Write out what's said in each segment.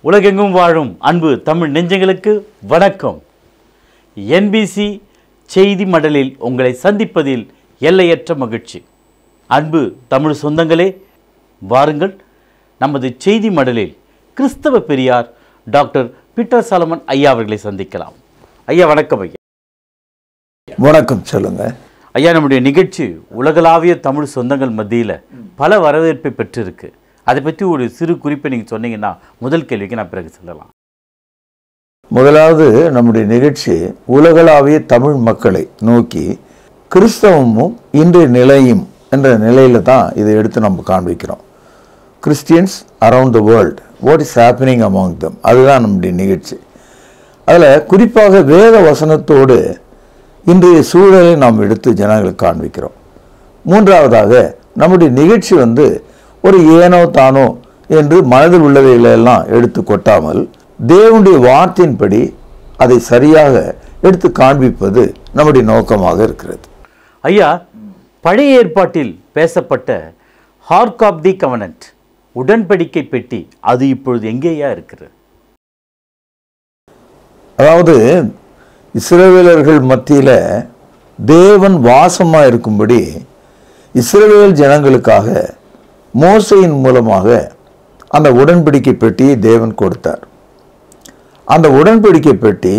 உலகெங்கும் வாழும் அன்பு தமிழ் நெஞ்சங்களுக்கு வணக்கம். என்பிசி செய்தி மடலில் உங்களை சந்திப்பதில் எல்லையற்ற மகிழ்ச்சி. அன்பு தமிழ் சொந்தங்களே, வாருங்கள் நமது செய்தி மடலில் கிறிஸ்தவ பெரியார் டாக்டர் பீட்டர் சாலமன் ஐயா அவர்களை சந்திக்கலாம். ஐயா வணக்கம். ஐயா வணக்கம். சொல்லுங்க ஐயா. நம்முடைய நிகழ்ச்சி உலகளாவிய தமிழ் சொந்தங்கள் மத்தியில் பல வரவேற்பை பெற்றிருக்கு. அதை பற்றி ஒரு சிறு குறிப்பை நீங்கள் சொன்னீங்கன்னா முதல் கேள்விக்கு நான் பிறகு சொல்லலாம். முதலாவது, நம்முடைய நிகழ்ச்சி உலகளாவிய தமிழ் மக்களை நோக்கி கிறிஸ்தவமும் இன்றைய நிலையும் என்ற நிலையில தான் இதை எடுத்து நம்ம காண்பிக்கிறோம். Christians around the world, what is happening among them, அதுதான் நம்முடைய நிகழ்ச்சி. அதில் குறிப்பாக வேத வசனத்தோடு இன்றைய சூழலை நாம் எடுத்து ஜனங்களுக்கு காண்பிக்கிறோம். மூன்றாவதாக, நம்முடைய நிகழ்ச்சி ஒரு ஏனோ தானோ என்று மனதில் உள்ளவைகளெல்லாம் எடுத்து கொட்டாமல் தேவனுடைய வார்த்தையின்படி அதை சரியாக எடுத்து காண்பிப்பது நம்முடைய நோக்கமாக இருக்கிறது. ஐயா, பழைய ஏற்பாட்டில் பேசப்பட்ட ஆர்க் ஆஃப் தி கவனன்ட், உடன்படிக்கை பெட்டி, அது இப்பொழுது எங்கேயா இருக்கிறது? அதாவது இஸ்ரவேலர்கள் மத்தியில் தேவன் வாசமாக இருக்கும்படி இஸ்ரவேல் ஜனங்களுக்காக மோசையின் மூலமாக அந்த உடன்படிக்கை பெட்டியை தேவன் கொடுத்தார். அந்த உடன்படிக்கை பெட்டி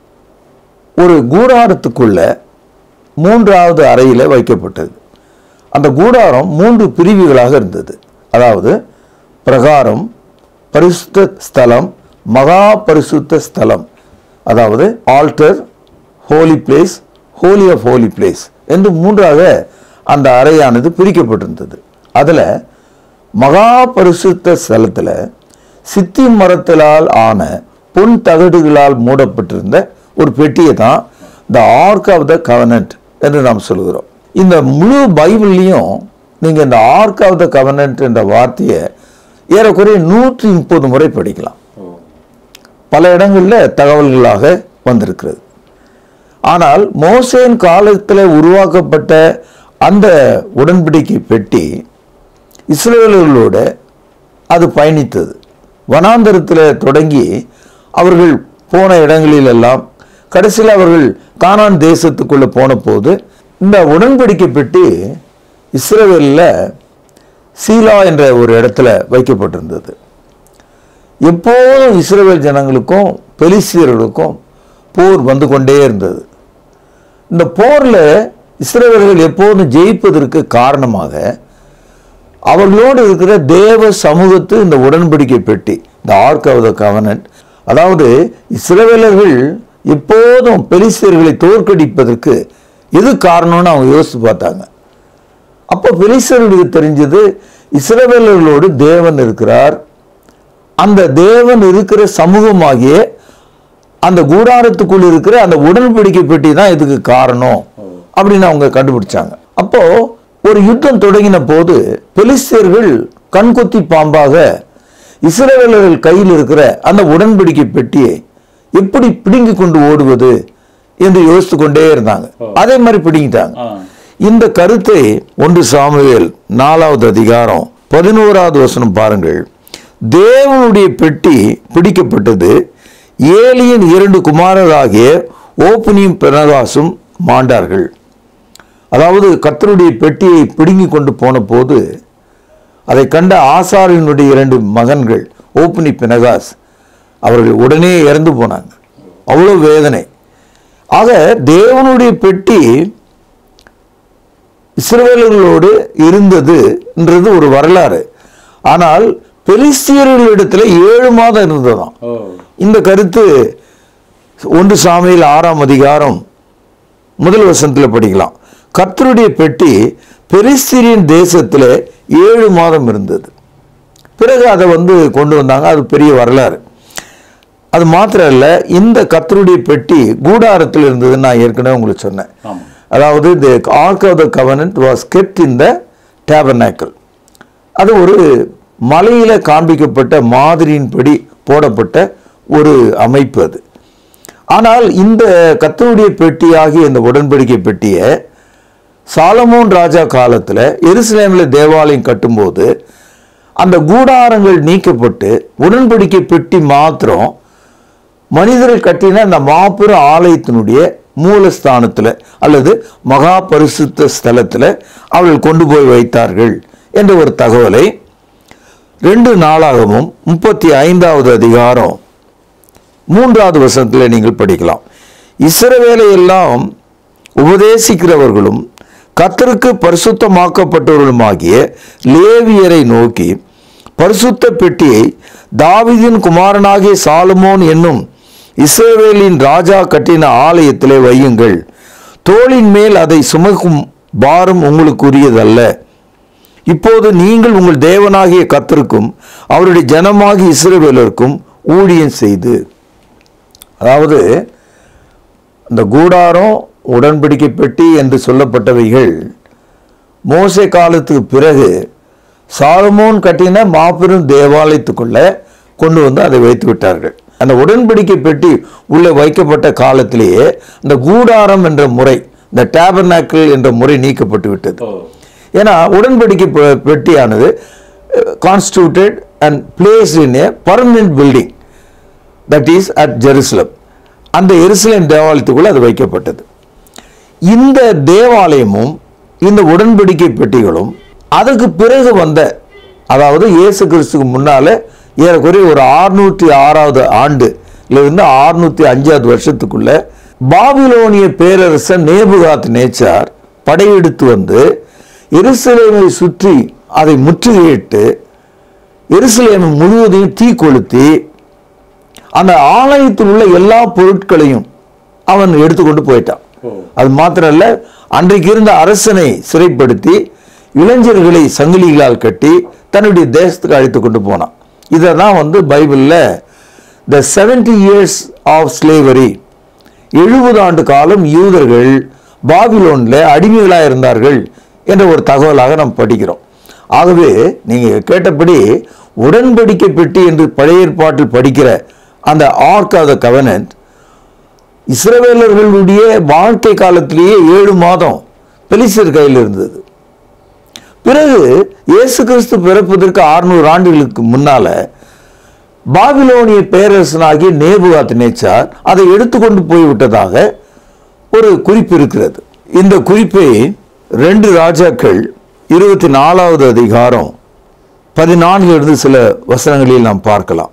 ஒரு கூடாரத்துக்குள்ள மூன்றாவது அறையில் வைக்கப்பட்டது. அந்த கூடாரம் 3 பிரிவுகளாக இருந்தது. அதாவது பிரகாரம், பரிசுத்த ஸ்தலம், மகா பரிசுத்த ஸ்தலம், அதாவது altar, holy place, holy of holy place என்று 3ஆக அந்த அறையானது பிரிக்கப்பட்டிருந்தது. அதில் மகா பரிசுத்த ஸ்தலத்தில் சித்தி மரத்திலால் ஆன பொன் தகடுகளால் மூடப்பட்டிருந்த ஒரு பெட்டியை தான் the ark of the covenant என்று நாம் சொல்கிறோம். இந்த முழு பைபிள்லையும் நீங்கள் இந்த ஆர்க் ஆஃப் த கவனன்ட் என்ற வார்த்தையை ஏறக்குறைய 130 முறை படிக்கலாம். பல இடங்களில் தகவல்களாக வந்திருக்கிறது. ஆனால் மோசேயின் காலத்தில் உருவாக்கப்பட்ட அந்த உடன்படிக்கை பெட்டி இஸ்ரவேலர்களோடு அது பயணித்தது. வனாந்தரத்தில் தொடங்கி அவர்கள் போன இடங்களிலெல்லாம் கடைசியில் அவர்கள் கானான் தேசத்துக்குள்ளே போன போது இந்த உடன்படிக்கை பெட்டி இஸ்ரவேலில் சீலா என்ற ஒரு இடத்துல வைக்கப்பட்டிருந்தது. எப்போதும் இஸ்ரவேல் ஜனங்களுக்கும் பெலிஸ்தியர்களுக்கும் போர் வந்து கொண்டே இருந்தது. இந்த போரில் இஸ்ரவேலர்கள் எப்போதும் ஜெயிப்பதற்கு காரணமாக அவர்களோடு இருக்கிற தேவ சமூகத்து இந்த உடன்படிக்கை பெட்டி, இந்த ஆர்க் ஆஃப் த கவனன்ட். அதாவது இஸ்ரவேலர்கள் எப்போதும் பெலிஸ்தியர்களை தோற்கடிப்பதற்கு எது காரணம்னு அவங்க யோசித்து பார்த்தாங்க. அப்போ பெலிஸ்தியர்களுக்கு தெரிஞ்சது இஸ்ரவேலர்களோடு தேவன் இருக்கிறார், அந்த தேவன் இருக்கிற சமூகமாகிய அந்த கூடாரத்துக்குள் இருக்கிற அந்த உடன்படிக்கை பெட்டி தான் இதுக்கு காரணம் அப்படின்னு அவங்க கண்டுபிடிச்சாங்க. அப்போ ஒரு யுத்தம் தொடங்கின போது பெலிஸ்தியர்கள் கண்கொத்தி பாம்பாக இஸ்ரவேலர்கள் கையில் இருக்கிற அந்த உடன்படிக்கை பெட்டியை எப்படி பிடுங்கி கொண்டு ஓடுவது என்று யோசித்து கொண்டே இருந்தாங்க. அதே மாதிரி பிடுங்கிட்டாங்க. இந்த கருத்தை 1 சாமுவேல் 4வது அதிகாரம் 11வது வசனம் பாருங்கள். தேவனுடைய பெட்டி பிடிக்கப்பட்டது, ஏலியின் 2 குமாரராகிய ஓப்னியும் பினகாசும் மாண்டார்கள். அதாவது கர்த்தருடைய பெட்டியை பிடுங்கி கொண்டு போன போது அதை கண்ட ஆசாரியனுடைய 2 மகன்கள் ஓப்னி பினகாஸ் அவர்கள் உடனே இறந்து போனாங்க. அவ்வளோ வேதனை. ஆக தேவனுடைய பெட்டி இஸ்ரவேலர்களோடு இருந்ததுன்றது ஒரு வரலாறு. ஆனால் பெலிஸ்தியர்களிடத்தில் 7 மாதம் இருந்ததாம். இந்த கருத்து 1 சாமுவேல் 6ஆம் அதிகாரம் 1 வசனத்தில் படிக்கலாம். கர்த்தருடைய பெட்டி பெலிஸ்தியரின் தேசத்தில் 7 மாதம் இருந்தது. பிறகு அதை கொண்டு வந்தாங்க. அது பெரிய வரலாறு. அது மாத்திரம் இல்லை, இந்த கர்த்தருடைய பெட்டி கூடாரத்தில் இருந்ததுன்னு நான் ஏற்கனவே உங்களுக்கு சொன்னேன். அதாவது the ark of the covenant was kept in the tabernacle. அது ஒரு மலையில் காண்பிக்கப்பட்ட மாதிரியின்படி போடப்பட்ட ஒரு அமைப்பு அது. ஆனால் இந்த கர்த்தருடைய பெட்டியாகிய இந்த உடன்படிக்கை பெட்டியை சாலமோன் ராஜா காலத்தில் எருசலேமில் தேவாலயம் கட்டும்போது அந்த கூடாரங்கள் நீக்கப்பட்டு உடன்படிக்கை பெட்டி மாத்திரம் மனிதர்கள் கட்டின அந்த மாபெரும் ஆலயத்தினுடைய மூலஸ்தானத்தில் அல்லது மகா பரிசுத்த ஸ்தலத்தில் அவர்கள் கொண்டு போய் வைத்தார்கள் என்ற ஒரு தகவலை 2 நாளாகமும் 35வது அதிகாரம் 3வது வசனத்தில் நீங்கள் படிக்கலாம். இஸ்ரவேலை எல்லாம் உபதேசிக்கிறவர்களும் கர்த்தருக்கு பரிசுத்தமாக்கப்பட்டவர்களுமாகிய லேவியரை நோக்கி, பரிசுத்த பெட்டியை தாவீதின் குமாரனாகிய சாலமோன் என்னும் இஸ்ரவேலின் ராஜா கட்டின ஆலயத்திலே வையுங்கள். தோளின் மேல் அதை சுமக்கும் பாரம் உங்களுக்கு உரியதல்ல. இப்போது நீங்கள் உங்கள் தேவனாகிய கர்த்தருக்கும் அவருடைய ஜனமாகிய இஸ்ரவேலருக்கும் ஊழியம் செய்து. அதாவது இந்த கூடாரம், உடன்படிக்கை பெட்டி என்று சொல்லப்பட்டவைகள் மோசே காலத்துக்கு பிறகு சாலமோன் கட்டின மாபெரும் தேவாலயத்துக்குள்ள கொண்டு வந்து அதை வைத்து விட்டார்கள். அந்த உடன்படிக்கை பெட்டி உள்ளே வைக்கப்பட்ட காலத்திலேயே இந்த கூடாரம் என்ற முறை, இந்த டேபர்னாக்கிள் என்ற முறை நீக்கப்பட்டு விட்டது. ஏன்னா உடன்படிக்கை பெட்டியானது constituted and placed in a permanent building, that is at Jerusalem. அந்த எருசலேம் தேவாலயத்துக்குள்ள அது வைக்கப்பட்டது. இந்த தேவாலயமும் இந்த உடன்படிக்கை பெட்டிகளும் அதுக்கு பிறகு வந்த, அதாவது இயேசு கிறிஸ்துக்கு முன்னால ஏறக்குறைய ஒரு 606வது ஆண்டுலிருந்து 605வது வருஷத்துக்குள்ள பாபிலோனிய பேரரசர் நேபுகாத் நேச்சார் படையெடுத்து வந்து எருசலேமை சுற்றி அதை முற்றுகையிட்டு எருசலேமை முழுவதையும் தீ கொளுத்தி அந்த ஆலயத்தில் உள்ள எல்லா பொருட்களையும் அவன் எடுத்துக்கொண்டு போயிட்டான். அது மாத்திரம் இல்ல, அன்றைக்கு இருந்த அரசனை சிறைப்படுத்தி இளைஞர்களை சங்கிலிகளால் கட்டி தன்னுடைய தேசத்துக்கு அழைத்து கொண்டு போனான். இதை தான் வந்து பைபிளில் த 70 years ஆஃப் ஸ்லேவரி, 70 ஆண்டு காலம் யூதர்கள் பாபிலோனில் அடிமைகளாக இருந்தார்கள் என்ற ஒரு தகவலாக நாம் படிக்கிறோம். ஆகவே நீங்கள் கேட்டபடி உடன்படிக்கை பெட்டி என்று பழைய ஏற்பாட்டில் படிக்கிற அந்த ஆர்க் ஆஃப் த கவெனன்ட் இஸ்ரவேலர்களுடைய வாழ்க்கை காலத்திலேயே 7 மாதம் பெலிஸ்தர் கையில் இருந்தது. பிறகு இயேசு கிறிஸ்து பிறப்பதற்கு 600 ஆண்டுகளுக்கு முன்னால பாபிலோனிய பேரரசனாகிய நேபுகாத் நேச்சார் அதை எடுத்துக்கொண்டு போய்விட்டதாக ஒரு குறிப்பு இருக்கிறது. இந்த குறிப்பை 2 ராஜாக்கள் 24வது அதிகாரம் 14 சில வசனங்களில் நாம் பார்க்கலாம்.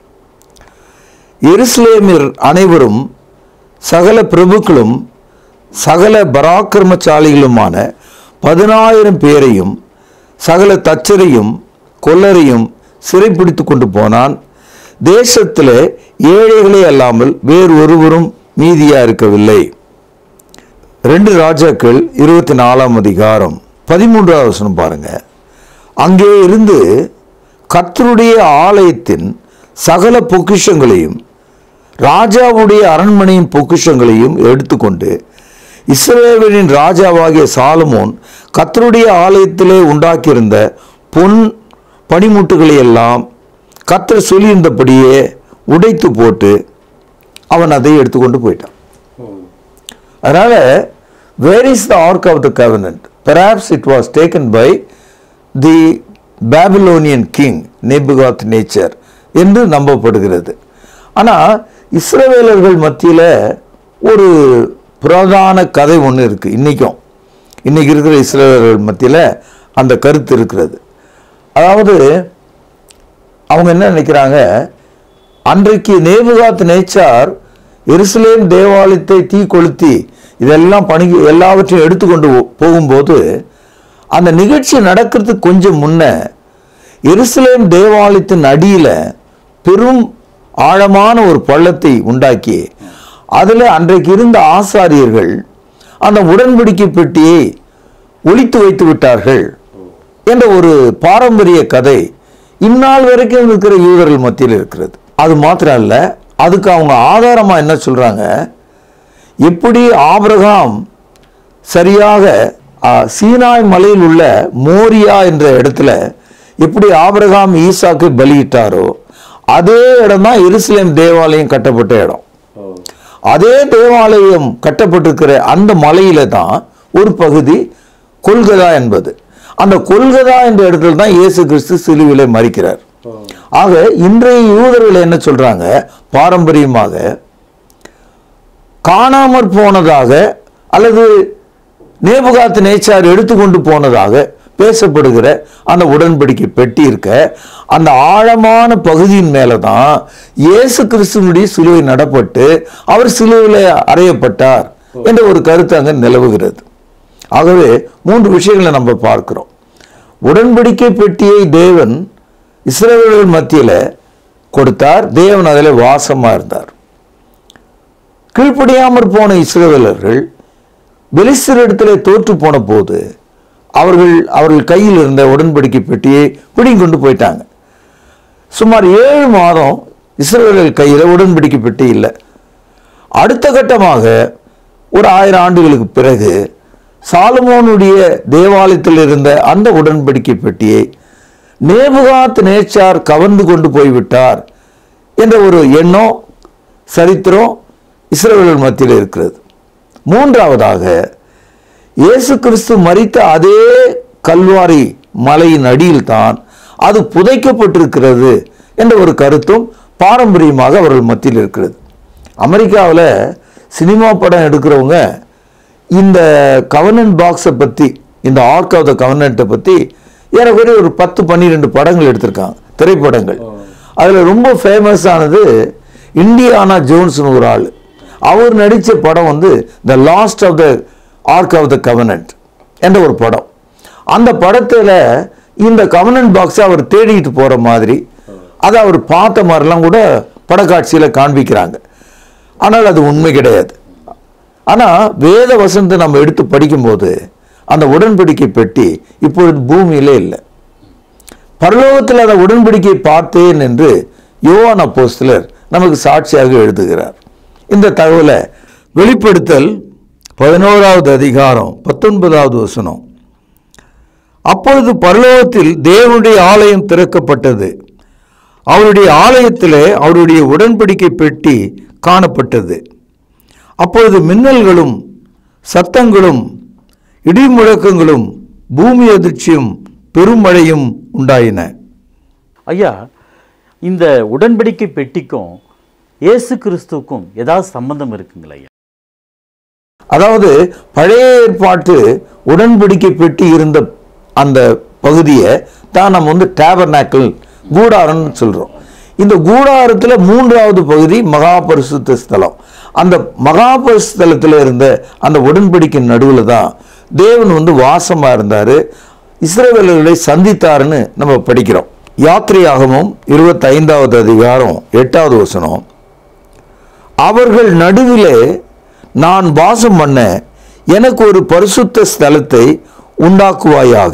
எருசலேமில் அனைவரும் சகல பிரபுக்களும் சகல பராக்கிரமசாலிகளுமான 10,000 பேரையும் சகல தச்சரையும் கொல்லரையும் சிறைப்பிடித்து கொண்டு போனான். தேசத்தில் ஏழைகளே அல்லாமல் வேறு ஒருவரும் மீதியா இருக்கவில்லை. 2 ராஜாக்கள் 24ஆம் அதிகாரம் 13வது வசனம் பாருங்க. அங்கே இருந்து கர்த்தருடைய ஆலயத்தின் சகல பொக்கிஷங்களையும் ராஜாவுடைய அரண்மனையின் பொக்கிஷங்களையும் எடுத்துக்கொண்டு இஸ்ரவேலின் ராஜாவாகிய சாலமோன் கர்த்தருடைய ஆலயத்திலே உண்டாக்கியிருந்த பொன் பனிமுட்டுகளை எல்லாம் கர்த்தர் சொல்லியிருந்தபடியே உடைத்து போட்டு அவன் அதை எடுத்துக்கொண்டு போயிட்டான். அதனால where is the ark of the covenant? Perhaps it was taken by the Babylonian king Nebuchadnezzar என்று நம்பப்படுகிறது. ஆனால் இஸ்ரவேலர்கள் மத்தியில் ஒரு புராதான கதை ஒன்று இருக்குது. இன்னைக்கு இருக்கிற இஸ்ரவேலர்கள் மத்தியில் அந்த கருத்து இருக்கிறது. அதாவது அவங்க என்ன நினைக்கிறாங்க, அன்றைக்கு நேபுகாத் நேச்சார் எருசலேம் தேவாலயத்தை தீ கொளுத்தி இதெல்லாம் எல்லாவற்றையும் எடுத்துக்கொண்டு போகும்போது அந்த நிகழ்ச்சி நடக்கிறதுக்கு கொஞ்சம் முன்ன எருசலேம் தேவாலயத்தின் அடியில் பெரும் ஆழமான ஒரு பள்ளத்தை உண்டாக்கி அதில் அன்றைக்கு இருந்த ஆசாரியர்கள் அந்த உடன்படிக்கை பெட்டியை ஒளித்து வைத்து விட்டார்கள் என்ற ஒரு பாரம்பரிய கதை இந்நாள் வரைக்கும் இருக்கிற யூதர்கள் மத்தியில் இருக்கிறது. அது மாத்திரம் அல்ல, அதுக்கு அவங்க ஆதாரமா என்ன சொல்றாங்க, எப்படி ஆபிரகாம் சரியாக சீனாய் மலையில் உள்ள மோரியா என்ற இடத்துல எப்படி ஆபிரகாம் ஈசாக்கு பலியிட்டாரோ அதே இடம் தான் எருசலேம் தேவாலயம் கட்டப்பட்ட இடம். அதே தேவாலயம் கட்டப்பட்டிருக்கிற அந்த மலையில தான் ஒரு பகுதி கொல்கதா என்பது. அந்த கொல்கதா என்ற இடத்துல தான் இயேசு கிறிஸ்து சிலுவிலே மரிக்கிறார். ஆக இன்றைய யூதர்கள் என்ன சொல்றாங்க, பாரம்பரியமாக காணாமற் போனதாக அல்லது நேபுகாத் நேச்சார் எடுத்துக்கொண்டு போனதாக பேசப்படுகிற அந்த உடன்படிக்கை பெட்டி இருக்க அந்த ஆழமான பகுதியின் மேலதான் இயேசு கிறிஸ்துவனுடைய சிலுவை நடப்பட்டு அவர் சிலுவையிலே அறையப்பட்டார் என்ற ஒரு கருத்து அங்க நிலவுகிறது. ஆகவே 3 விஷயங்களை நம்ம பார்க்கிறோம். உடன்படிக்கை பெட்டியை தேவன் இஸ்ரவேலர்கள் மத்தியில கொடுத்தார். தேவன் அதில் வாசமா இருந்தார். கீழ்ப்படியாமற் போன இஸ்ரவேலர்கள் பெலிஸ்தரிடத்திலே தோற்று போன போது அவர்கள் கையில் இருந்த உடன்படிக்கை பெட்டியை பிடிங்கி கொண்டு போயிட்டாங்க. சுமார் 7 மாதம் இஸ்ரவேலர்கள் கையில் உடன்படிக்கை பெட்டி இல்லை. அடுத்த கட்டமாக ஒரு 1000 ஆண்டுகளுக்கு பிறகு சாலமோனுடைய தேவாலயத்தில் இருந்த அந்த உடன்படிக்கை பெட்டியை நேபுகாத் நேச்சார் கவர்ந்து கொண்டு போய்விட்டார் என்ற ஒரு எண்ணம், சரித்திரம் இஸ்ரவேலர்கள் மத்தியில் இருக்கிறது. 3ஆவதாக இயேசு கிறிஸ்து மரித்த அதே கல்வாரி மலையின் அடியில் தான் அது புதைக்கப்பட்டிருக்கிறது என்ற ஒரு கருத்தும் பாரம்பரியமாக அவர்கள் மத்தியில் இருக்கிறது. அமெரிக்காவில் சினிமா படம் எடுக்கிறவங்க இந்த கவர்னன்ட் பாக்ஸை பற்றி, இந்த ஆர்க் ஆஃப் த கவர்னன்ட்டை பற்றி ஏறக்குறைய ஒரு 10-12 படங்கள் எடுத்திருக்காங்க, திரைப்படங்கள். அதில் ரொம்ப ஃபேமஸ் ஆனது இண்டியானா ஜோன்ஸ்னு ஒரு ஆள். அவர் நடித்த படம் வந்து the lost of the ark of the covenant என்ற ஒரு படம். அந்த படத்தில் இந்த கவர்னன்ட் பாக்ஸை அவர் தேடிட்டு போகிற மாதிரி, அதை அவர் பார்த்த மாதிரிலாம் கூட படக்காட்சியில் காண்பிக்கிறாங்க. ஆனால் அது உண்மை கிடையாது. ஆனால் வேத வசனத்தை நம்ம எடுத்து படிக்கும்போது அந்த உடன்படிக்கை பெட்டி இப்பொழுது பூமியிலே இல்லை. பரலோகத்தில் அந்த உடன்படிக்கை பார்த்தேன் என்று யோவான் அப்போஸ்தலர் நமக்கு சாட்சியாக எழுதுகிறார். இந்த தகவலை வெளிப்படுத்தல் 11வது அதிகாரம் 19வது வசனம். அப்பொழுது பரலோகத்தில் தேவனுடைய ஆலயம் திறக்கப்பட்டது. அவருடைய ஆலயத்திலே அவருடைய உடன்படிக்கை பெட்டி காணப்பட்டது. அப்பொழுது மின்னல்களும் சத்தங்களும் இடி முழக்கங்களும் பூமி அதிர்ச்சியும் பெருமழையும் உண்டாயின. ஐயா, இந்த உடன்படிக்கை பெட்டிக்கும் இயேசு கிறிஸ்துவுக்கும் ஏதாவது சம்பந்தம் இருக்குங்களா ஐயா? அதாவது பழைய ஏற்பாட்டு உடன்படிக்கை பெட்டி இருந்த அந்த பகுதியை தான் நம்ம வந்து டேபர்நாக்கிள், கூடாரம்னு சொல்றோம். இந்த கூடாரத்தில் 3வது பகுதி மகா பரிசுத்த ஸ்தலம். அந்த மகா பரிசுத்தலத்தில் இருந்த அந்த உடன்படிக்கை நடுவில் தான் தேவன் வந்து வாசமா இருந்தாரு, இஸ்ரவேலர்களை சந்தித்தாருன்னு நம்ம படிக்கிறோம். யாத்திரையாகமம் 25வது அதிகாரம் 8வது வசனம். அவர்கள் நடுவிலே நான் வாசம் பண்ண எனக்கு ஒரு பரிசுத்த ஸ்தலத்தை உண்டாக்குவாயாக.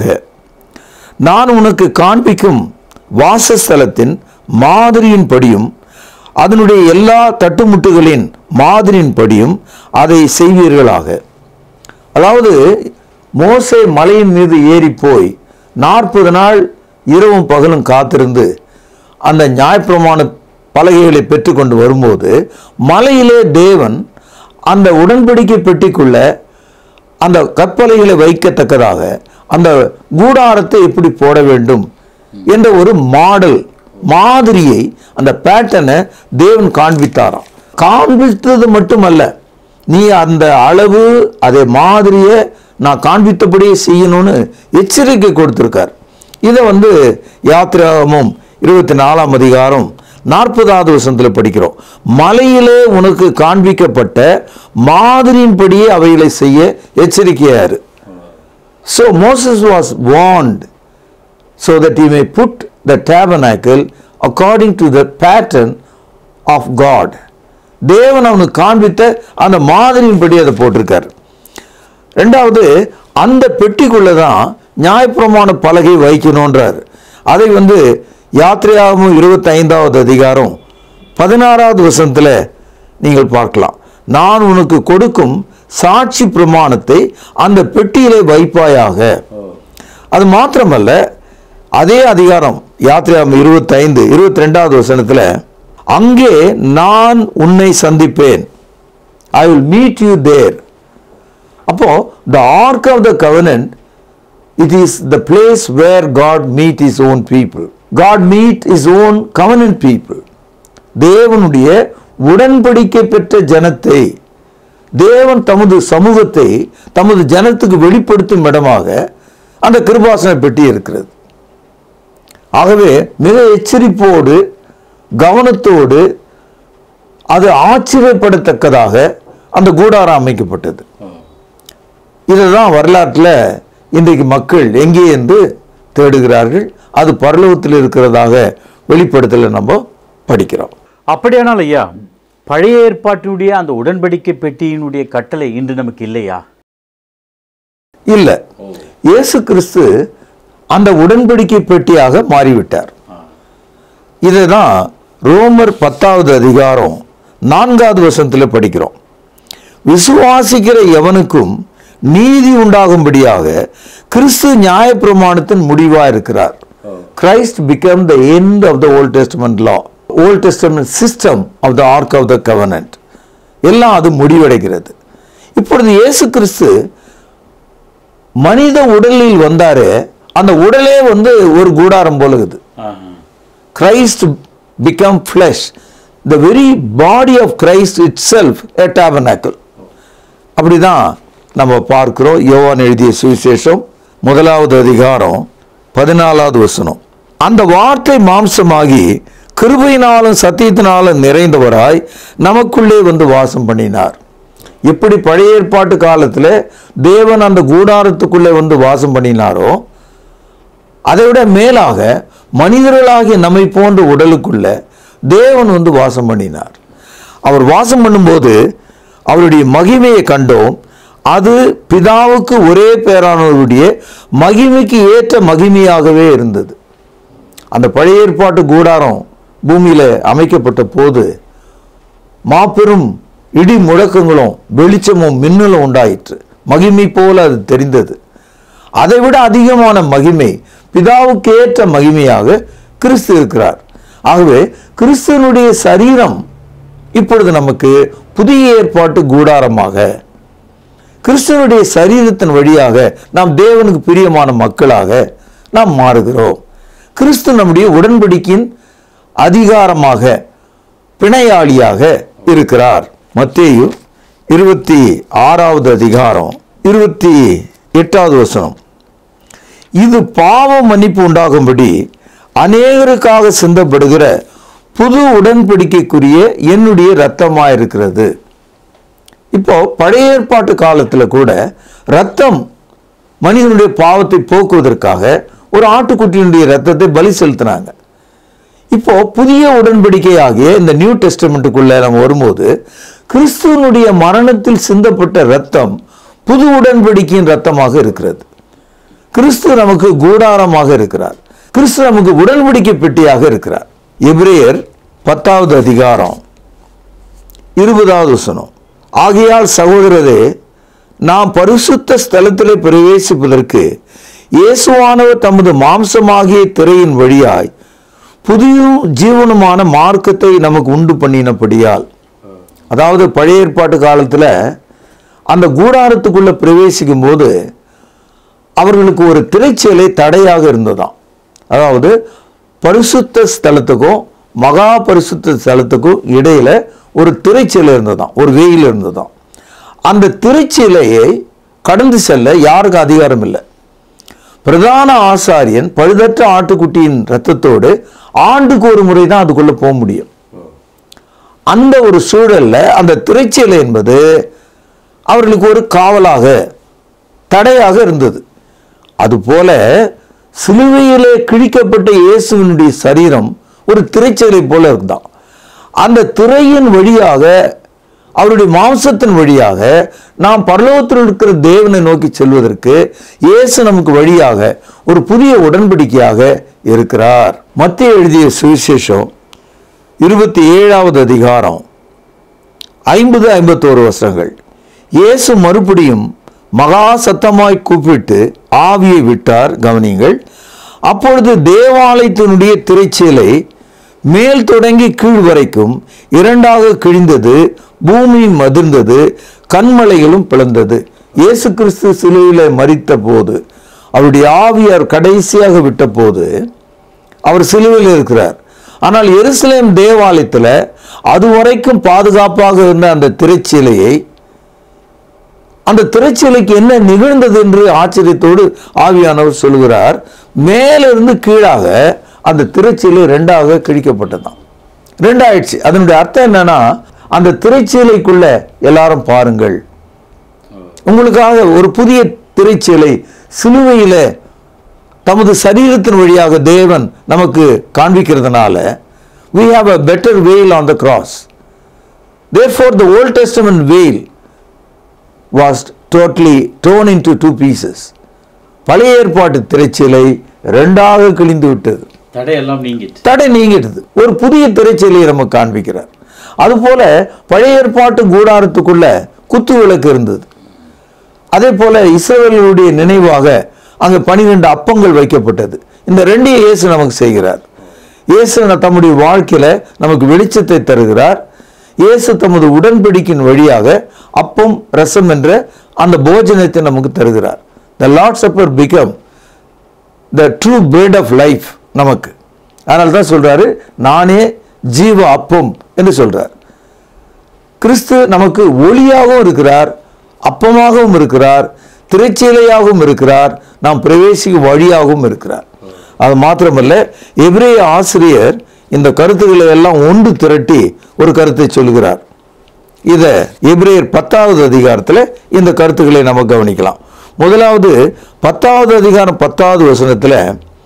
நான் உனக்கு காண்பிக்கும் வாசஸ்தலத்தின் மாதிரியின் படியும் அதனுடைய எல்லா தட்டுமுட்டுகளின் மாதிரியின் படியும் அதை செய்வீர்களாக. அதாவது மோசே மலையின் மீது ஏறி போய் 40 நாள் இரவும் பகலும் காத்திருந்து அந்த நியாயப்பிரமாண பலகைகளை பெற்றுக்கொண்டு வரும்போது மலையிலே தேவன் அந்த உடன்படிக்கை பெட்டிக்குள்ள அந்த கற்பலைகளை வைக்கத்தக்கதாக அந்த கூடாரத்தை எப்படி போட வேண்டும் என்ற ஒரு மாதிரியை, அந்த பேட்டர்னை தேவன் காண்பித்தாராம். காண்பித்தது மட்டுமல்ல, நீ அந்த அளவு அதே மாதிரியை நான் காண்பித்தபடியே செய்யணும்னு எச்சரிக்கை கொடுத்திருக்கார். இதை வந்து யாத்திராகமம் 24ஆம் அதிகாரம் 40வது வசனத்தில் படிக்கிறோம். மலையிலே உனக்கு காண்பிக்கப்பட்ட மாதிரியின்படியே அவைகளை செய்ய எச்சரிக்கையாரு. So Moses was warned so that he may put the tabernacle according to the pattern of God. தேவன் அவனுக்கு காண்பித்த அந்த மாதிரியின்படி அதை போட்டிருக்கார். 2வது, அந்த பெட்டிக்குள்ளதான் நியாயப்பிரமாண பலகை வைக்கணும்ன்றார். அதை வந்து யாத்திரையாகமம் 25வது அதிகாரம் 16வது வசனத்தில் நீங்கள் பார்க்கலாம். நான் உனக்கு கொடுக்கும் சாட்சி பிரமாணத்தை அந்த பெட்டியிலே வைப்பாயாக. அது மாத்திரமல்ல, அதே அதிகாரம் யாத்திரையாகமம் 22வது வசனத்தில் அங்கே நான் உன்னை சந்திப்பேன், I will meet you there. அப்போ the ark of the covenant It is the place where God meet his own people. God meet his own covenant people. தேவனுடைய உடன்படிக்கை பெற்ற ஜனத்தை தேவன் தமது சமூகத்தை தமது ஜனத்துக்கு வெளிப்படுத்தும் இடமாக அந்த கிருபாசன பெட்டி இருக்கிறது. ஆகவே மிக எச்சரிப்போடு கவனத்தோடு அது ஆச்சரியப்படத்தக்கதாக அந்த கூடாரம் அமைக்கப்பட்டது. இதுதான் வரலாற்றில் இன்றைக்கு மக்கள் எங்கே என்று தேடுகிறார்கள். அது பரலோகத்தில் இருக்கிறதாக வெளிப்படுத்தல நம்ம படிக்கிறோம். அப்படியானால் ஐயா, பழைய ஏற்பாட்டினுடைய அந்த உடன்படிக்கை பெட்டியினுடைய கட்டளை இன்று நமக்கு இல்லையா? இல்லை. இயேசு கிறிஸ்து அந்த உடன்படிக்கை பெட்டியாக மாறிவிட்டார். இதுதான் ரோமர் 10வது அதிகாரம் 4வது வசனத்தில் படிக்கிறோம். விசுவாசிக்கிற எவனுக்கும் நீதி உண்டாகும்படியாக கிறிஸ்து நியாயப்பிரமாணத்தின் முடிவாக இருக்கிறார். Christ became the end of the Old Testament law, Old Testament system of the Ark of the Covenant. எல்லாம் அது முடிவடைகிறது. இப்பொழுது இயேசு கிறிஸ்து மனித உடலில் வந்தாரு. அந்த உடலே ஒரு கூடாரம் போல இருக்குது. Christ became flesh. The very body of Christ itself a tabernacle. அப்படிதான் நம்ம பார்க்கிறோம். யோவான் எழுதிய சுவிசேஷம் 1வது அதிகாரம் 14வது வசனம். அந்த வார்த்தை மாம்சமாகி கிருபையினாலும் சத்தியத்தினாலும் நிறைந்தவராய் நமக்குள்ளே வாசம் பண்ணினார். எப்படி பழைய ஏற்பாட்டு காலத்தில் தேவன் அந்த கூடாரத்துக்குள்ளே வாசம் பண்ணினாரோ அதை விட மேலாக மனிதர்களாகிய நம்மை போன்ற உடலுக்குள்ள தேவன் வாசம் பண்ணினார். அவர் வாசம் பண்ணும்போது அவருடைய மகிமையை கண்டோம். அது பிதாவுக்கு ஒரே பேரானவருடைய மகிமைக்கு ஏற்ற மகிமையாகவே இருந்தது. அந்த பழைய ஏற்பாட்டு கூடாரம் பூமியில அமைக்கப்பட்ட போது மாபெரும் இடி முழக்கங்களும் வெளிச்சமும் மின்னலும் உண்டாயிற்று. மகிமை போல அது தெரிந்தது. அதை விட அதிகமான மகிமை, பிதாவுக்கு ஏற்ற மகிமையாக கிறிஸ்து இருக்கிறார். ஆகவே கிறிஸ்துவனுடைய சரீரம் இப்பொழுது நமக்கு புதிய ஏற்பாட்டு கூடாரமாக, கிறிஸ்துவனுடைய சரீரத்தின் வழியாக நாம் தேவனுக்கு பிரியமான மக்களாக நாம் மாறுகிறோம். கிறிஸ்து நம்முடைய உடன்படிக்கையின் அதிகாரமாக, பிணையாளியாக இருக்கிறார். மத்தேயு 26வது அதிகாரம் 28வது வசனம். இது பாவ மன்னிப்பு உண்டாகும்படி அநேகருக்காக சிந்தப்படுகிற புது உடன்படிக்கைக்குரிய என்னுடைய இரத்தமாயிருக்கிறது. இப்போ பழைய ஏற்பாட்டு காலத்தில் கூட இரத்தம் மனிதனுடைய பாவத்தை போக்குவதற்காக ஒரு ஆட்டுக்குட்டியினுடைய இரத்தத்தை பலி செலுத்தினாங்க. இப்போ புதிய உடன்படிக்கை ஆகிய இந்த நியூ டெஸ்டமெண்ட்டுக்குள்ள நம்ம வரும்போது கிறிஸ்துவனுடைய மரணத்தில் சிந்தப்பட்ட இரத்தம் புது உடன்படிக்கையின் இரத்தமாக இருக்கிறது. கிறிஸ்து நமக்கு கூடாரமாக இருக்கிறார். கிறிஸ்து நமக்கு உடன்படிக்கை பெட்டியாக இருக்கிறார். எபிரேயர் 10வது அதிகாரம் 20வது வசனம். ஆகையால் சகோதரரே, நாம் பரிசுத்த ஸ்தலத்திலே பிரவேசிப்பதற்கு இயேசுவானவர் தமது மாம்சமாகிய திரையின் வழியாய் புதிய ஜீவனுமான மார்க்கத்தை நமக்கு உண்டு பண்ணினபடியால், அதாவது பழைய ஏற்பாட்டு காலத்தில் அந்த கூடாரத்துக்குள்ள பிரவேசிக்கும் போது அவர்களுக்கு ஒரு திரைச்சீலை தடையாக இருந்ததாம். அதாவது பரிசுத்த ஸ்தலத்துக்கும் மகா பரிசுத்த ஸ்தலத்துக்கும் இடையில ஒரு திரைச்சீலை இருந்ததாம், ஒரு வெயில் இருந்ததாம். அந்த திரைச்சீலையை கடந்து செல்ல யாருக்கு அதிகாரம் இல்லை. பிரதான ஆசாரியன் பழுதற்ற ஆட்டுக்குட்டியின் இரத்தத்தோடு ஆண்டுக்கு ஒரு முறை தான் அதுக்குள்ள போக முடியும். அந்த ஒரு சூழல்ல அந்த திரைச்சீலை என்பது அவர்களுக்கு ஒரு காவலாக, தடையாக இருந்தது. அதுபோல சிலுவையிலே கிழிக்கப்பட்ட இயேசுவினுடைய சரீரம் ஒரு திரைச்சீலை போல இருந்தான். அந்த திரையின் வழியாக, அவருடைய மாம்சத்தின் வழியாக நாம் பரலோகத்தில் இருக்கிற தேவனை நோக்கி செல்வதற்கு இயேசு நமக்கு வழியாக ஒரு புதிய உடன்படிக்கையாக இருக்கிறார். மத்தேயு எழுதிய சுவிசேஷம் 27வது அதிகாரம் 50-51 வசனங்கள். இயேசு மறுபடியும் மகா சத்தமாய் கூப்பிட்டு ஆவியை விட்டார். கவனிங்கள். அப்பொழுது தேவாலயத்தினுடைய திரைச்சீலை மேல் தொடங்கி கீழ் வரைக்கும் இரண்டாக கிழிந்தது, பூமி மதிர்ந்தது, கண்மலைகளும் பிளந்தது. இயேசு கிறிஸ்து சிலுவையிலே மரித்த போது அவருடைய ஆவியார் கடைசியாக விட்ட போது அவர் சிலுவையில் இருக்கிறார். ஆனால் எருசலேம் தேவாலயத்தில் அதுவரைக்கும் பாதுகாப்பாக இருந்த அந்த திரைச்சீலையை, அந்த திரைச்சீலைக்கு என்ன நிகழ்ந்தது என்று ஆச்சரியத்தோடு ஆவியானவர் சொல்கிறார். மேலிருந்து கீழாக அந்த திரைச்சீலை ரெண்டாக கிழிக்கப்பட்டதாம். ரெண்டாயிடுச்சு. அதனுடைய அர்த்தம் என்னன்னா, அந்த திரைச்சீலைக்குள்ள எல்லாரும் பாருங்கள், உங்களுக்காக ஒரு புதிய திரைச்சீலை சிலுவையில தமது சரீரத்தின் வழியாக தேவன் நமக்கு காண்பிக்கிறதுனால we have a better veil on the cross. Therefore the Old Testament veil was totally torn into two pieces. பழைய ஏற்பாட்டு திரைச்சீலை ரெண்டாக கிழிந்து விட்டது. தடை நீங்கிட்டது. ஒரு புதிய திரைச்சீலையை நமக்கு காண்பிக்கிறார். அதுபோல பழைய ஏற்பாட்டு கூடாரத்துக்குள்ள குத்து விளக்கு இருந்தது. அதே போல இஸ்ரவேலருடைய நினைவாக அங்கு 12 அப்பங்கள் வைக்கப்பட்டது. இந்த ரெண்டையும் இயேசு நமக்கு செய்கிறார். இயேசு தம்முடைய வாழ்க்கையில நமக்கு வெளிச்சத்தை தருகிறார். இயேசு தமது உடன்படிக்கையின் வழியாக அப்பம் ரசம் என்ற அந்த போஜனத்தை நமக்கு தருகிறார். The Lord's Supper become the true bread of life நமக்கு. அதனால தான் சொல்றாரு, நானே ஜீவ அப்பம் என்று சொல்றார். கிறிஸ்து நமக்கு ஒளியாகவும் இருக்கிறார், அப்பமாகவும் இருக்கிறார், திரைச்சீலையாகவும் இருக்கிறார், நாம் பிரவேசிக்கும் வழியாகவும் இருக்கிறார். அது மாத்திரமல்ல, எபிரேய ஆசிரியர் இந்த கருத்துக்களை எல்லாம் ஒன்று திரட்டி ஒரு கருத்தை சொல்கிறார். இதை எபிரேயர் 10வது அதிகாரத்தில் இந்த கருத்துக்களை நம்ம கவனிக்கலாம். முதலாவது 10வது அதிகாரம் 10வது வசனத்தில்,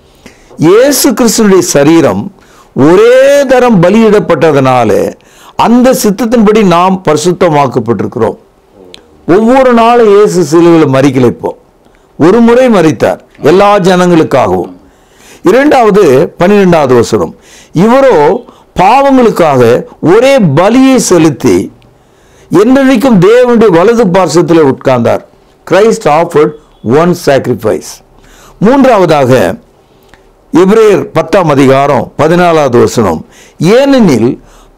இயேசு கிறிஸ்துவினுடைய சரீரம் ஒரே தரம் பலியிடப்பட்டதனால அந்த சித்தத்தின்படி நாம் பரிசுத்தமாக்கப்பட்டிருக்கிறோம். ஒவ்வொரு நாளும் இயேசு சிலுவையில் மரிக்கல. இப்போ ஒரு முறை மரித்தார் எல்லா ஜனங்களுக்காகவும். இரண்டாவது 12வது வசனம், இவரோ பாவங்களுக்காக ஒரே பலியை செலுத்தி என்றைக்கும் தேவனுடைய வலது பார்சத்தில் உட்கார்ந்தார். Christ offered one sacrifice. மூன்றாவதாக எபிரேயர் 10ஆம் அதிகாரம் 14வது வசனம், ஏனெனில்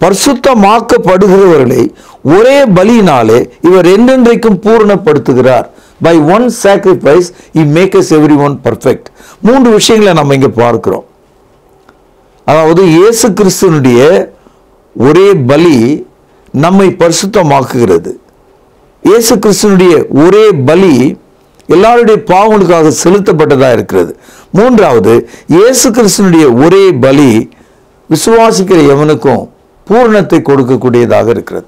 பரிசுத்தமாக்கப்படுகிறவர்களை ஒரே பலியினாலே இவர் என்றென்றைக்கும் பூரணப்படுத்துகிறார். By one sacrifice he makes everyone perfect. 3 விஷயங்களை நம்ம இங்க பார்க்கிறோம். அதாவது இயேசு கிறிஸ்துவினுடைய ஒரே பலி நம்மை பரிசுத்தமாக்குகிறது. இயேசு கிறிஸ்துவினுடைய ஒரே பலி எல்லாருடைய பாவங்களுக்காக செலுத்தப்பட்டதா இருக்கிறது. மூன்றாவது, இயேசு கிறிஸ்துவினுடைய ஒரே பலி விசுவாசிக்கிற எவனுக்கும் பூரணத்தை கொடுக்கக்கூடியதாக இருக்கிறது.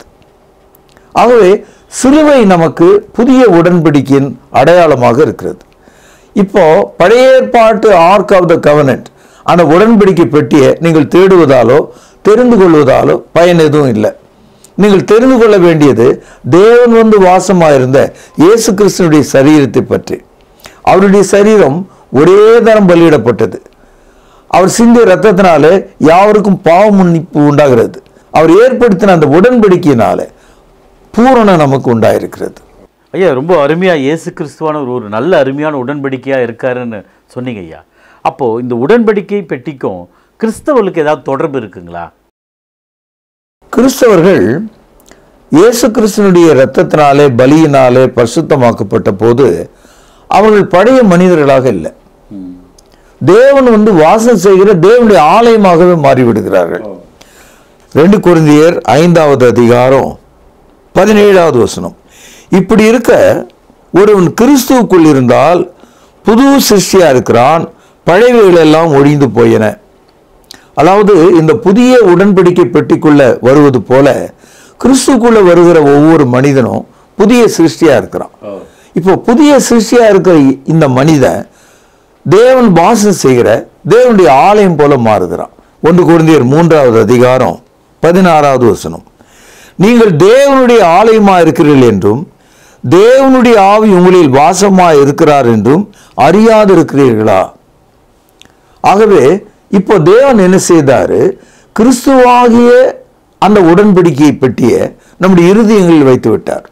ஆகவே சிலுவை நமக்கு புதிய உடன்படிக்கையின் அடையாளமாக இருக்கிறது. இப்போ பழைய ஏற்பாட்டு ஆர்க் ஆஃப் த கவனன்ட் அந்த உடன்படிக்கை பெட்டியை நீங்கள் தேடுவதாலோ தெரிந்து கொள்வதாலோ பயன் எதுவும் இல்லை. நீங்கள் தெரிந்து கொள்ள வேண்டியது தேவன் வந்து வாசமாயிருந்த இயேசு கிறிஸ்துனுடைய சரீரத்தை பற்றி. அவருடைய சரீரம் ஒரே தரம் பலியிடப்பட்டது. அவர் சிந்திய ரத்தத்தினாலே யாவருக்கும் பாவ மன்னிப்பு உண்டாகிறது. அவர் ஏற்படுத்தின அந்த உடன்படிக்கையினால பூரணம் நமக்கு உண்டாயிருக்கிறது. ஐயா, ரொம்ப அருமையாக இயேசு கிறிஸ்துவான ஒரு நல்ல அருமையான உடன்படிக்கையாக இருக்காருன்னு சொன்னீங்க ஐயா. அப்போது இந்த உடன்படிக்கை பெட்டிக்கும் கிறிஸ்தவர்களுக்கு ஏதாவது தொடர்பு இருக்குங்களா? கிறிஸ்தவர்கள் இயேசு கிறிஸ்துனுடைய இரத்தத்தினாலே பலியினாலே பரிசுத்தமாக்கப்பட்ட போது அவர்கள் பழைய மனிதர்களாக இல்லை. தேவன் வந்து வாசம் செய்கிற தேவனுடைய ஆலயமாகவே மாறிவிடுகிறார்கள். 2 கொரிந்தியர் 5வது அதிகாரம் 17வது வசனம், இப்படி இருக்க ஒருவன் கிறிஸ்துவுக்குள் இருந்தால் புது சிருஷ்டியா இருக்கிறான், பழையவைகள் எல்லாம் ஒழிந்து போயின. அதாவது இந்த புதிய உடன்படிக்கை பெட்டிக்குள்ள வருவது போல கிறிஸ்துக்குள்ள வருகிற ஒவ்வொரு மனிதனும் புதிய சிருஷ்டியா இருக்கிறான். இப்போ புதிய சிருஷ்டியா இருக்கிற இந்த மனிதன் தேவன் வாசம் செய்கிற தேவனுடைய ஆலயம் போல மாறுகிறான். 1 கொரிந்தியர் 3வது அதிகாரம் 16வது வசனம், நீங்கள் தேவனுடைய ஆலயமா இருக்கிறீர்கள் என்றும் தேவனுடைய ஆவி உங்களில் வாசமா இருக்கிறார் என்றும் அறியாது இருக்கிறீர்களா? ஆகவே இப்போ தேவன் என்ன செய்தாரு, கிறிஸ்துவாகிய அந்த உடன்படிக்கையை பற்றிய நம்முடைய இருதயங்களில் வைத்து விட்டார்.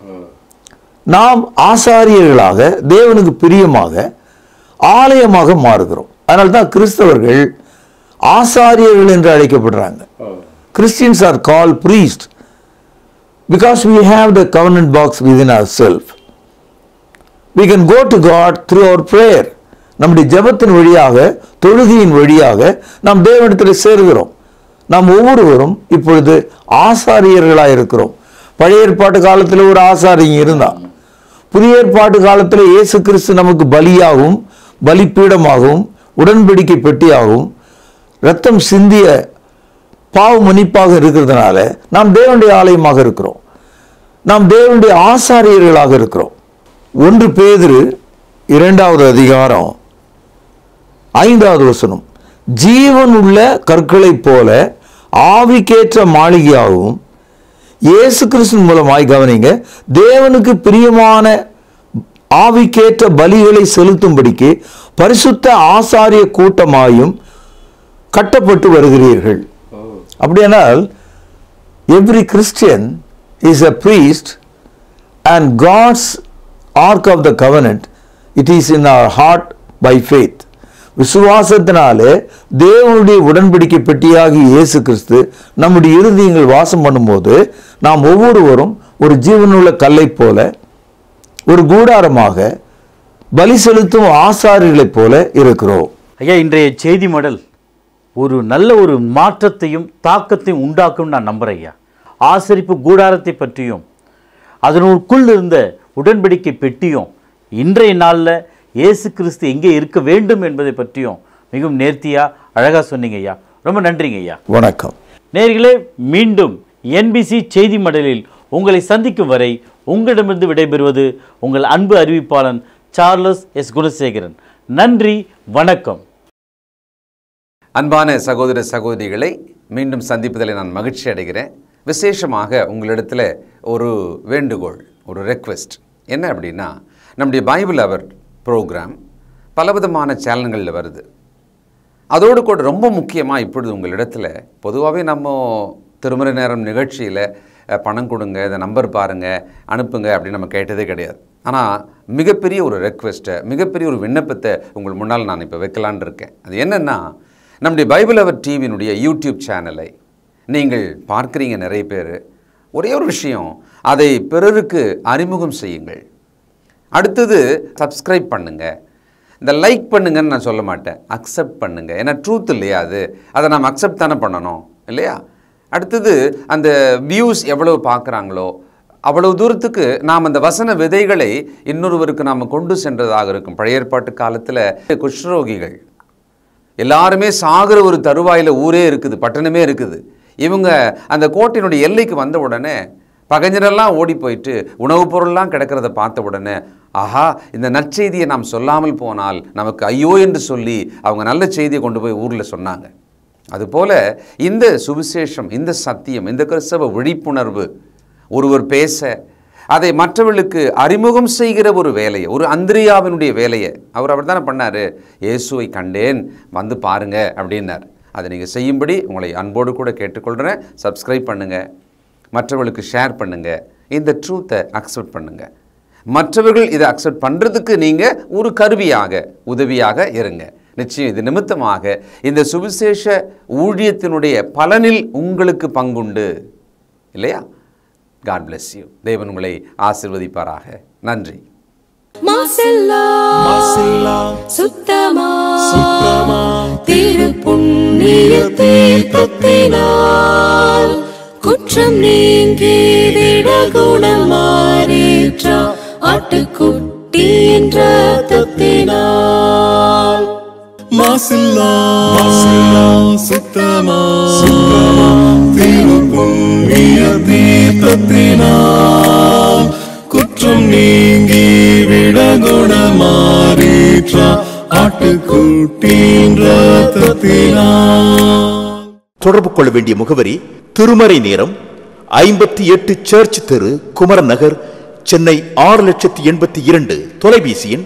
நாம் ஆசாரியர்களாக தேவனுக்கு பிரியமாக ஆலயமாக மாறுகிறோம். அதனால்தான் கிறிஸ்தவர்கள் ஆசாரியர்கள் என்று அழைக்கப்படுறாங்க. Christians are called priests because we have the covenant box within ourselves. We can go to God through our prayer. நம்முடைய ஜெபத்தின் வழியாக, தொழுகையின் வழியாக நாம் தேவனிடத்தில் சேருகிறோம். நாம் ஒவ்வொருவரும் இப்பொழுது ஆசாரியர்களாக இருக்கிறோம். பழைய ஏற்பாட்டு காலத்தில் ஒரு ஆசாரியன் இருந்தான். புதிய ஏற்பாட்டு காலத்தில் இயேசு கிறிஸ்து நமக்கு பலியாகவும் பலிப்பீடமாகவும் உடன்படிக்கை பெட்டியாகவும் இரத்தம் சிந்திய பாவ மன்னிப்பாக இருக்கிறதுனால நாம் தேவனுடைய ஆலயமாக இருக்கிறோம். நாம் தேவனுடைய ஆசாரியர்களாக இருக்கிறோம். 1 பேதுரு 2வது அதிகாரம் 5வது வசனம், ஜீவன் உள்ள கற்களைப் போல ஆவிக்கேற்ற மாளிகையாகவும் இயேசு கிறிஸ்து மூலமாய், கவனிங்க, தேவனுக்கு பிரியமான ஆவிக்கேற்ற பலிகளை செலுத்தும்படிக்கு பரிசுத்த ஆசாரிய கூட்டமாயும் கட்டப்பட்டு வருகிறீர்கள். அப்படியானால் every Christian is a priest and God's ark of the covenant, it is in our heart by faith. விசுவாசத்தினாலே தேவனுடைய உடன்படிக்கை பெட்டியாகி இயேசு கிறிஸ்து நம்முடைய இருதயங்கள் வாசம் பண்ணும்போது நாம் ஒவ்வொருவரும் ஒரு ஜீவனுள்ள கல்லை போல, ஒரு கூடாரமாக, பலி செலுத்தும் ஆசாரியர்களைப் போல இருக்கிறோம். ஐயா, இன்றைய செய்தி மடல் ஒரு நல்ல ஒரு மாற்றத்தையும் தாக்கத்தையும் உண்டாக்கும் நான் நம்புறேன் ஐயா. ஆசரிப்பு கூடாரத்தை பற்றியும் அதனுக்குள் இருந்த உடன்படிக்கை பெட்டியும் இன்றைய நாளில் இயேசு கிறிஸ்து எங்கே இருக்க வேண்டும் என்பதை பற்றியும் மிகவும் நேர்த்தியா அழகா சொன்னீங்க ஐயா. ரொம்ப நன்றிங்க ஐயா. வணக்கம் நேயர்களே, மீண்டும் NBC செய்தி மடலில் உங்களை சந்திக்கும் வரை உங்களிடமிருந்து விடைபெறுவது உங்கள் அன்பு அறிவிப்பாளன் சார்லஸ் எஸ் குணசேகரன். நன்றி, வணக்கம். அன்பான சகோதர சகோதரிகளை மீண்டும் சந்திப்பதில் நான் மகிழ்ச்சி அடைகிறேன். விசேஷமாக உங்களிடத்தில் ஒரு வேண்டுகோள், ஒரு ரெக்வெஸ்ட் என்ன அப்படின்னா, நம்முடைய பைபிள் அவர் ப்ரோக்ராம் பலவிதமான சேனல்களில் வருது. அதோடு கூட ரொம்ப முக்கியமாக இப்பொழுது உங்களிடத்தில் பொதுவாகவே நம்ம திருமறை நேரம் நிகழ்ச்சியில் பணம் கொடுங்க, இந்த நம்பர் பாருங்கள், அனுப்புங்க அப்படின்னு நம்ம கேட்டதே கிடையாது. ஆனால் மிகப்பெரிய ஒரு ரெக்வெஸ்ட்டை, மிகப்பெரிய ஒரு விண்ணப்பத்தை உங்கள் முன்னால் நான் இப்போ வைக்கலான் இருக்கேன். அது என்னென்னா, நம்முடைய பைபிள் அவர் டிவியினுடைய யூடியூப் சேனலை நீங்கள் பார்க்குறீங்க நிறைய பேர். ஒரே ஒரு விஷயம், அதை பிறருக்கு அறிமுகம் செய்யுங்கள். அடுத்தது சப்ஸ்கிரைப் பண்ணுங்கள். இந்த லைக் பண்ணுங்கன்னு நான் சொல்ல மாட்டேன், அக்செப்ட் பண்ணுங்கள். ஏன்னா ட்ரூத் இல்லையா அது, அதை நாம் அக்செப்ட் தானே பண்ணணும் இல்லையா? அடுத்தது அந்த வியூஸ் எவ்வளவு பார்க்குறாங்களோ அவ்வளவு தூரத்துக்கு நாம் அந்த வசன விதைகளை இன்னொருவருக்கு நாம் கொண்டு சென்றதாக இருக்கும். பழைய ஏற்பாட்டு காலத்தில் குஷ்ரோகிகள் எல்லாருமே சாகிற ஒரு தருவாயில் ஊரே இருக்குது, பட்டணமே இருக்குது. இவங்க அந்த கோட்டையினுடைய எல்லைக்கு வந்த உடனே பகைஞரெல்லாம் ஓடி போயிட்டு உணவுப் பொருள்லாம் கிடக்கிறத பார்த்த உடனே, ஆஹா, இந்த நற்செய்தியை நாம் சொல்லாமல் போனால் நமக்கு ஐயோ என்று சொல்லி அவங்க நல்ல செய்தியை கொண்டு போய் ஊரில் சொன்னாங்க. அதுபோல் இந்த சுவிசேஷம், இந்த சத்தியம், இந்த கிறிஸ்தவ விழிப்புணர்வு ஒருவர் பேச அதை மற்றவர்களுக்கு அறிமுகம் செய்கிற ஒரு வேலையை, ஒரு அந்திரியாவினுடைய வேலையை அவர் தானே பண்ணார். இயேசுவை கண்டேன், வந்து பாருங்க அப்படின்னார். அதை நீங்கள் செய்யும்படி உங்களை அன்போடு கூட கேட்டுக்கொள்கிறேன். சப்ஸ்கிரைப் பண்ணுங்கள், மற்றவர்களுக்கு ஷேர் பண்ணுங்கள், இந்த ட்ரூத்தை அக்செப்ட் பண்ணுங்கள். மற்றவர்கள் இதை அக்செப்ட் பண்ணுறதுக்கு நீங்கள் ஒரு கருவியாக, உதவியாக இருங்க. நிச்சயம் இது நிமித்தமாக இந்த சுவிசேஷ ஊழியத்தினுடைய பலனில் உங்களுக்கு பங்குண்டு இல்லையா? God bless you. தேவன் உங்களை ஆசீர்வதிப்பாராக. நன்றி. சுத்தமா திரு புண்ணிய தீர்த்தத்தினால் குற்றம் நீங்கி விட குணமாறேற்ற ஆட்டுக்குட்டி என்ற ரத்தத்தினால் மாசில்லா சுத்தமா திரு புண்ணிய தீர்த்தத்தினால் குற்றம் நீங்கி விட குணமாறேற்ற ஆட்டுக்குட்டியின் ரத்தத்தினால். தொடர்பு கொள்ள வேண்டிய முகவரி: திருமறை நேரம், 58 சர்ச் தெரு, குமரன் நகர், சென்னை 6,82,000. தொலைபேசி எண்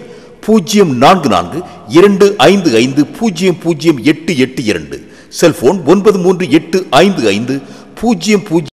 044255008882. செல்போன் 938550